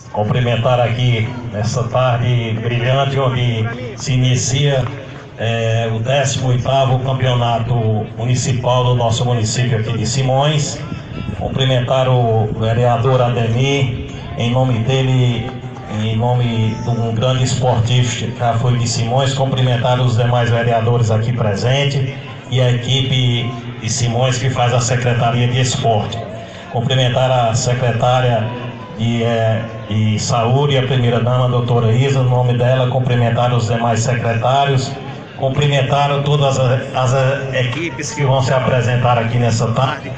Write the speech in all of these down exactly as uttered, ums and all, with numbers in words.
cumprimentar aqui nessa tarde brilhante, onde se inicia é, o décimo oitavo campeonato municipal do nosso município aqui de Simões. Cumprimentar o vereador Ademir, em nome dele, em nome de um grande esportista que já foi de Simões. Cumprimentar os demais vereadores aqui presentes e a equipe de Simões que faz a Secretaria de Esporte. Cumprimentar a secretária de, é, de Saúde, a primeira-dama, a doutora Isa, no nome dela. Cumprimentar os demais secretários. Cumprimentar todas as, as equipes que vão se apresentar aqui nessa tarde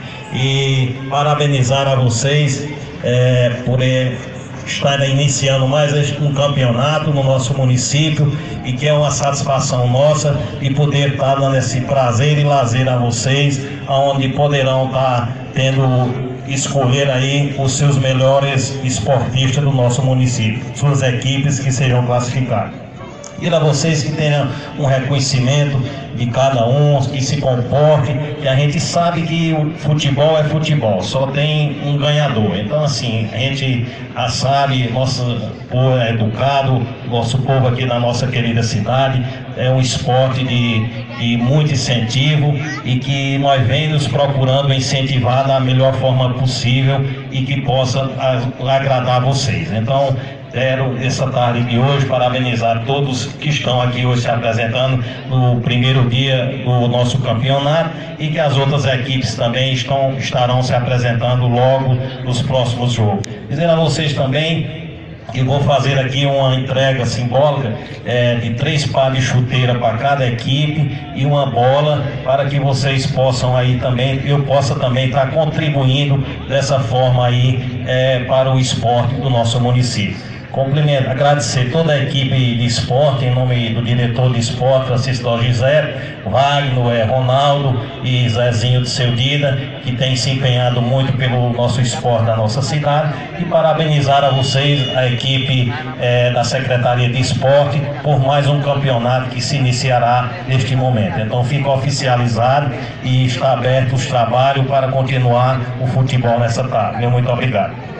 e parabenizar a vocês é, por é, estarem iniciando mais um campeonato no nosso município, e que é uma satisfação nossa de poder estar dando esse prazer e lazer a vocês, onde poderão estar tendo escolher aí os seus melhores esportistas do nosso município, suas equipes que sejam classificadas. E a vocês que tenham um reconhecimento de cada um, que se comporte, que a gente sabe que o futebol é futebol, só tem um ganhador. Então assim, a gente a sabe, nosso povo é educado, nosso povo aqui na nossa querida cidade, é um esporte de, de muito incentivo, e que nós vemos procurando incentivar da melhor forma possível e que possa agradar vocês. Então, quero, essa tarde de hoje, parabenizar todos que estão aqui hoje se apresentando no primeiro dia do nosso campeonato, e que as outras equipes também estão, estarão se apresentando logo nos próximos jogos. Dizer a vocês também que vou fazer aqui uma entrega simbólica é, de três pares de chuteira para cada equipe e uma bola, para que vocês possam aí também, eu possa também estar contribuindo dessa forma aí é, para o esporte do nosso município. Cumprimento, agradecer toda a equipe de esporte, em nome do diretor de esporte, Francisco José, Wagner, é, Ronaldo e Zezinho de Seu Dida, que tem se empenhado muito pelo nosso esporte da nossa cidade, e parabenizar a vocês, a equipe é, da Secretaria de Esporte, por mais um campeonato que se iniciará neste momento. Então fica oficializado e está aberto os trabalhos para continuar o futebol nessa tarde. Muito obrigado.